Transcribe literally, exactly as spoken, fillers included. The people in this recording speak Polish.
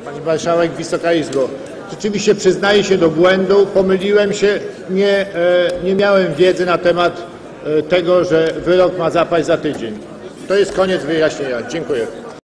Pani Marszałek, Wysoka Izbo. Rzeczywiście przyznaję się do błędu, pomyliłem się, nie, nie miałem wiedzy na temat tego, że wyrok ma zapaść za tydzień. To jest koniec wyjaśnienia. Dziękuję.